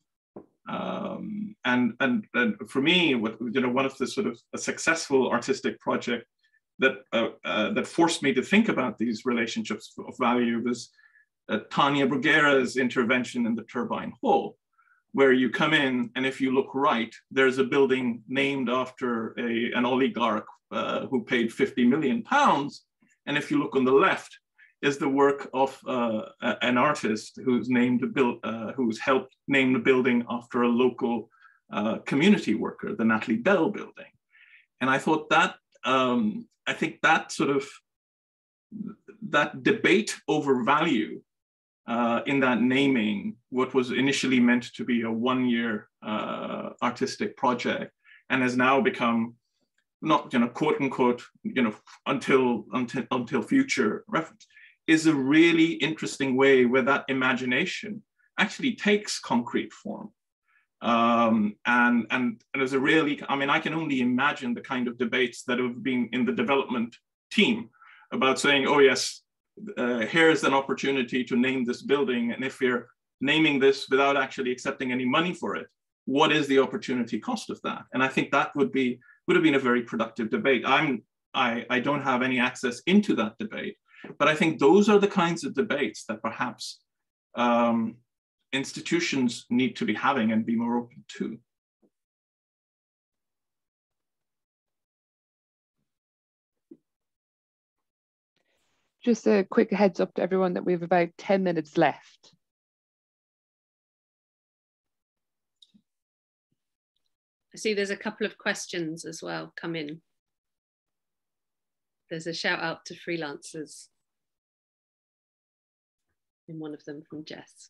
And for me, one of the sort of a successful artistic project that forced me to think about these relationships of value was Tanya Bruguera's intervention in the Turbine Hall, where you come in, and if you look right, there's a building named after an oligarch who paid 50 million pounds. And if you look on the left, is the work of an artist who's who's helped name the building after a local community worker, the Natalie Bell building. And I thought that, I think that sort of, that debate over value in that naming what was initially meant to be a one-year artistic project, and has now become not, quote unquote, until future reference, is a really interesting way where that imagination actually takes concrete form. And there's a really, I mean, I can only imagine the kind of debates that have been in the development team about saying, oh yes, here's an opportunity to name this building. And if you're naming this without actually accepting any money for it, what is the opportunity cost of that? And I think that would have been a very productive debate. I don't have any access into that debate, but I think those are the kinds of debates that perhaps institutions need to be having and be more open to. Just a quick heads up to everyone that we have about 10 minutes left. I see there's a couple of questions as well come in. There's a shout out to freelancers in one of them from Jess.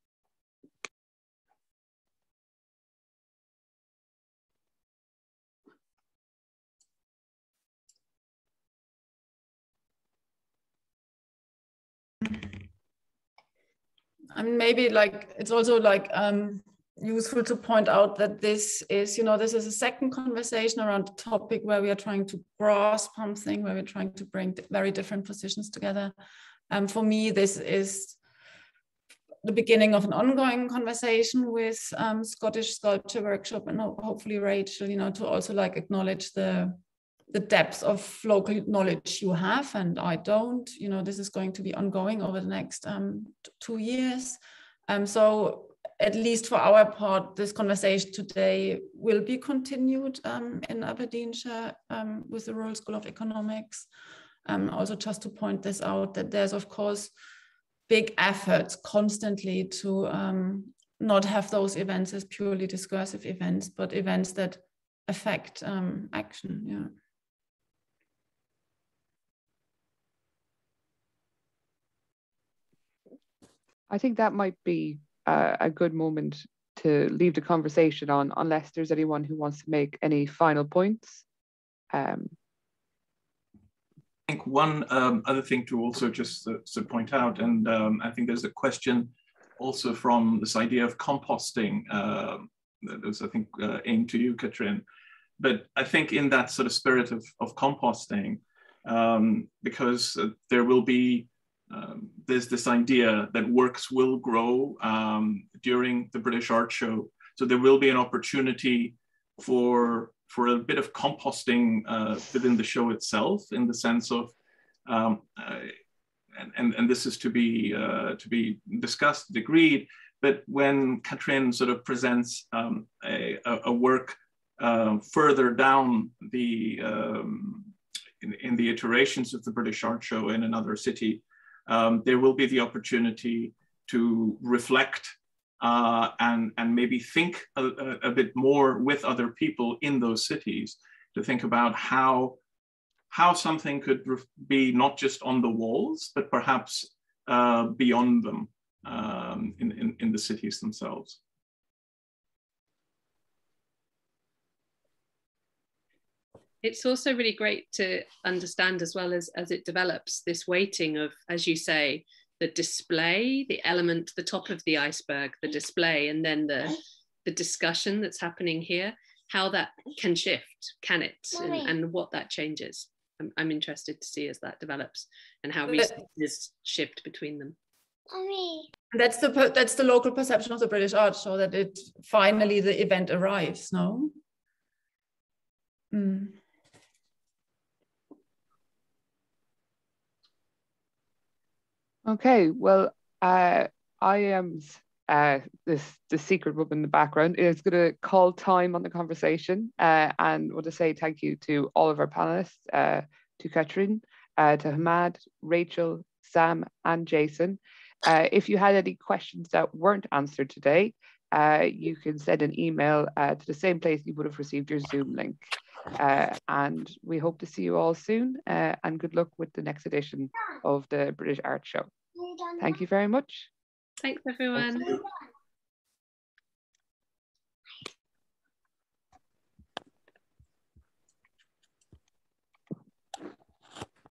I mean, maybe like it's also like useful to point out that this is, this is a second conversation around a topic where we are trying to grasp something, where we're trying to bring very different positions together. For me, this is the beginning of an ongoing conversation with Scottish Sculpture Workshop and hopefully Rachel, to also like acknowledge the depth of local knowledge you have and I don't. This is going to be ongoing over the next 2 years. So at least for our part, this conversation today will be continued in Aberdeenshire with the Royal School of Economics. Also just to point this out, that there's of course big efforts constantly to not have those events as purely discursive events, but events that affect action. Yeah. I think that might be a good moment to leave the conversation on, unless there's anyone who wants to make any final points. I think one other thing to also just to point out, and I think there's a question also from this idea of composting that was, I think, aimed to you, Kathrin. But I think in that sort of spirit of composting, because there will be, there's this idea that works will grow during the British Art Show. So there will be an opportunity for a bit of composting within the show itself, in the sense of, and this is to be discussed, agreed. But when Kathrin sort of presents a work further down the in the iterations of the British Art Show in another city, there will be the opportunity to reflect and maybe think a bit more with other people in those cities, to think about how something could be not just on the walls, but perhaps beyond them in the cities themselves. It's also really great to understand, as well as it develops, this weighting of, as you say, the display, the element, the top of the iceberg, the display, and then the discussion that's happening here, how that can shift, can it, and what that changes. I'm interested to see as that develops and how resources shift between them. That's the local perception of the British Art Show, that it finally the event arrives, no? Mm. Okay, well, I am the secret woman in the background is going to call time on the conversation and want to say thank you to all of our panelists, to Kathrin, to Hammad, Rachel, Sam, and Jason. If you had any questions that weren't answered today, you can send an email to the same place you would have received your Zoom link. And we hope to see you all soon, and good luck with the next edition of the British Art Show. Thank you very much. Thanks, everyone. Thank you.